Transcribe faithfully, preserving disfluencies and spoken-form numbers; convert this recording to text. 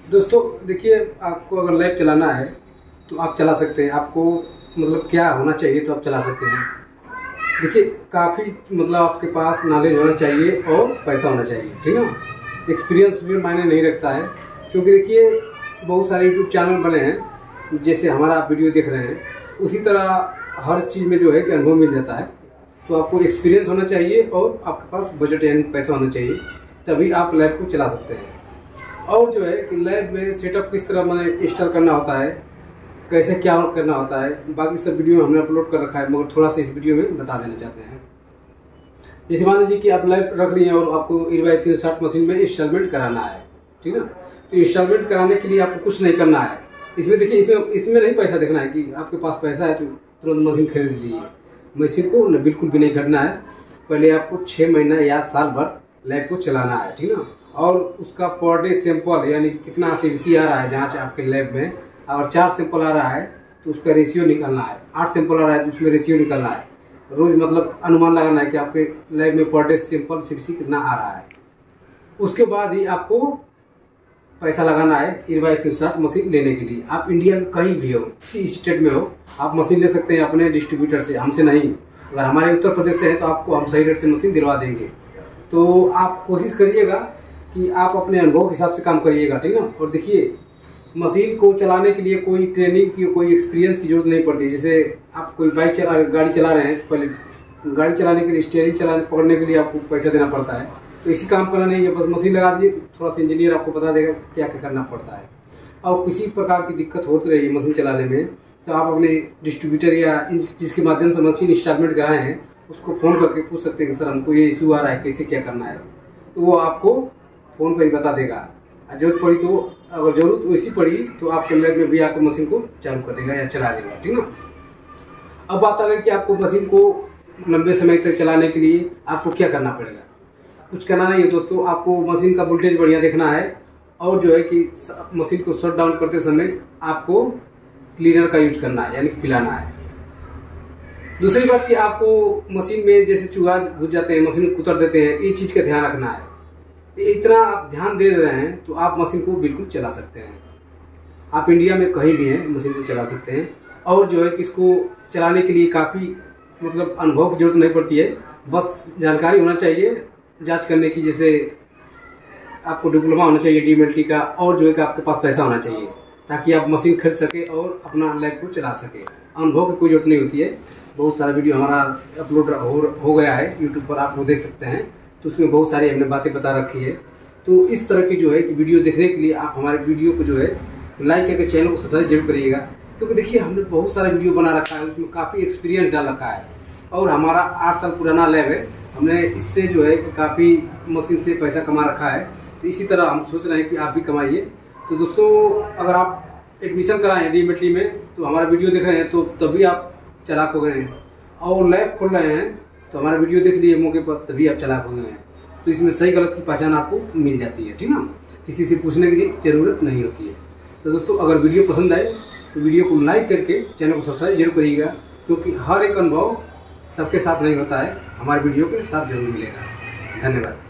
दोस्तों देखिए, आपको अगर लैब चलाना है तो आप चला सकते हैं। आपको मतलब क्या होना चाहिए तो आप चला सकते हैं। देखिए, काफ़ी मतलब आपके पास नॉलेज होना चाहिए और पैसा होना चाहिए, ठीक है ना। एक्सपीरियंस भी मायने नहीं रखता है, क्योंकि देखिए बहुत सारे यूट्यूब चैनल बने हैं, जैसे हमारा आप वीडियो देख रहे हैं उसी तरह हर चीज़ में जो है कि अनुभव मिल जाता है। तो आपको एक्सपीरियंस होना चाहिए और आपके पास बजट यानी पैसा होना चाहिए, तभी आप लैब को चला सकते हैं। और जो है कि लैब में सेटअप किस तरह मैंने इंस्टॉल करना होता है, कैसे क्या करना होता है, बाकी सब वीडियो में हमने अपलोड कर रखा है, मगर थोड़ा सा इस वीडियो में बता देना चाहते हैं। जैसे मान लीजिए कि आप लैब रख लिए और आपको इरवाई तीन सौ साठ मशीन में इंस्टॉलमेंट कराना है, ठीक है ना। तो इंस्टॉलमेंट कराने के लिए आपको कुछ नहीं करना है। इसमें देखिए, इसमें इसमें नहीं पैसा देखना है कि आपके पास पैसा है तो तुरंत मशीन खरीद लीजिए। मशीन को बिल्कुल भी नहीं खरीदना है। पहले आपको छः महीना या साल भर लैब को चलाना है, ठीक ना। और उसका पर डे सैंपल यानी कितना सीवीसी आ रहा है जहाँ आपके लैब में, और चार सैंपल आ रहा है तो उसका रेशियो निकालना है। आठ सैंपल आ रहा है तो उसमें रेशियो निकालना है। रोज मतलब अनुमान लगाना है कि आपके लैब में पर डे सैंपल सीवीसी कितना आ रहा है। उसके बाद ही आपको पैसा लगाना है इरवाई तीन सौ साठ मशीन लेने के लिए। आप इंडिया में कहीं भी हो, किसी स्टेट में हो, आप मशीन ले सकते हैं अपने डिस्ट्रीब्यूटर से, हमसे नहीं। अगर हमारे उत्तर प्रदेश से है तो आपको हम सही रेट से मशीन दिलवा देंगे। तो आप कोशिश करिएगा कि आप अपने अनुभव के हिसाब से काम करिएगा, ठीक ना। और देखिए, मशीन को चलाने के लिए कोई ट्रेनिंग की, कोई एक्सपीरियंस की जरूरत नहीं पड़ती। जैसे आप कोई बाइक चला गाड़ी चला रहे हैं तो पहले गाड़ी चलाने के लिए स्टीयरिंग चलाने पकड़ने के लिए आपको पैसा देना पड़ता है। तो इसी काम करना नहीं है, बस मशीन लगा दिए, थोड़ा सा इंजीनियर आपको बता देगा क्या क्या करना पड़ता है। और किसी प्रकार की दिक्कत होती रही मशीन चलाने में तो आप अपने डिस्ट्रीब्यूटर या जिसके माध्यम से मशीन इंस्टॉलमेंट कराए हैं उसको फ़ोन करके पूछ सकते हैं कि सर हमको ये इशू आ रहा है, कैसे क्या करना है। तो वो आपको फ़ोन पर ही बता देगा। जरूरत पड़ी तो, अगर जरूरत वैसी पड़ी तो आपके लैब में भी आपको मशीन को चालू कर देगा या चला देगा, ठीक ना। अब बात आ गई कि आपको मशीन को लंबे समय तक चलाने के लिए आपको क्या करना पड़ेगा। कुछ करना नहीं है दोस्तों, आपको मशीन का वोल्टेज बढ़िया देखना है और जो है कि मशीन को शट डाउन करते समय आपको क्लीनर का यूज करना है, यानी पिलाना है। दूसरी बात कि आपको मशीन में जैसे चूहा घुस जाते हैं, मशीन को कुतर देते हैं, ये चीज़ का ध्यान रखना है। इतना आप ध्यान दे रहे हैं तो आप मशीन को बिल्कुल चला सकते हैं। आप इंडिया में कहीं भी हैं मशीन को चला सकते हैं। और जो है कि इसको चलाने के लिए काफ़ी मतलब अनुभव की जरूरत नहीं पड़ती है, बस जानकारी होना चाहिए जांच करने की। जैसे आपको डिप्लोमा होना चाहिए डी एम एल टी का, और जो है कि आपके पास पैसा होना चाहिए ताकि आप मशीन खरीद सके और अपना लैब को चला सके। अनुभव की कोई जरूरत नहीं होती है। बहुत सारा वीडियो हमारा अपलोड हो, हो गया है यूट्यूब पर, आप लोग देख सकते हैं। तो उसमें बहुत सारी हमने बातें बता रखी है। तो इस तरह की जो है कि वीडियो देखने के लिए आप हमारे वीडियो को जो है लाइक करके चैनल को सब्सक्राइब जरूर करिएगा, क्योंकि देखिए हमने बहुत सारा वीडियो बना रखा है, उसमें काफ़ी एक्सपीरियंस डाल रखा है। और हमारा आठ साल पुराना लैब है, हमने इससे जो है कि काफ़ी मशीन से पैसा कमा रखा है। तो इसी तरह हम सोच रहे हैं कि आप भी कमाइए। तो दोस्तों, अगर आप एडमिशन कराएं डी एम एल टी में तो हमारा वीडियो देख रहे हैं तो तभी आप चलाक हो गए हैं, और लैब खोल रहे हैं तो हमारा वीडियो देख लिए मौके पर तभी आप चलाक हो गए हैं। तो इसमें सही गलत की पहचान आपको मिल जाती है, ठीक ना। किसी से पूछने की जरूरत नहीं होती है। तो दोस्तों, अगर वीडियो पसंद आए तो वीडियो को लाइक करके चैनल को सब्सक्राइब जरूर करिएगा, क्योंकि हर एक अनुभव सबके साथ नहीं होता है, हमारे वीडियो के साथ जरूर मिलेगा। धन्यवाद।